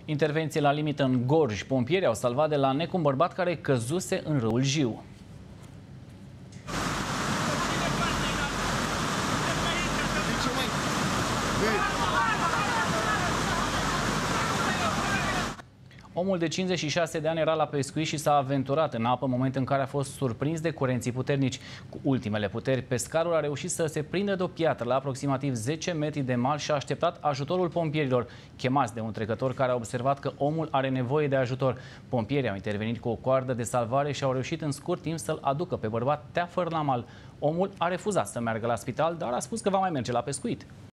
Intervenție la limită în Gorj. Pompierii au salvat de la nec un bărbat care căzuse în râul Jiu. Omul de 56 de ani era la pescuit și s-a aventurat în apă în moment în care a fost surprins de curenții puternici. Cu ultimele puteri, pescarul a reușit să se prindă de o piatră la aproximativ 10 metri de mal și a așteptat ajutorul pompierilor, chemați de un trecător care a observat că omul are nevoie de ajutor. Pompierii au intervenit cu o coardă de salvare și au reușit în scurt timp să-l aducă pe bărbat teafăr la mal. Omul a refuzat să meargă la spital, dar a spus că va mai merge la pescuit.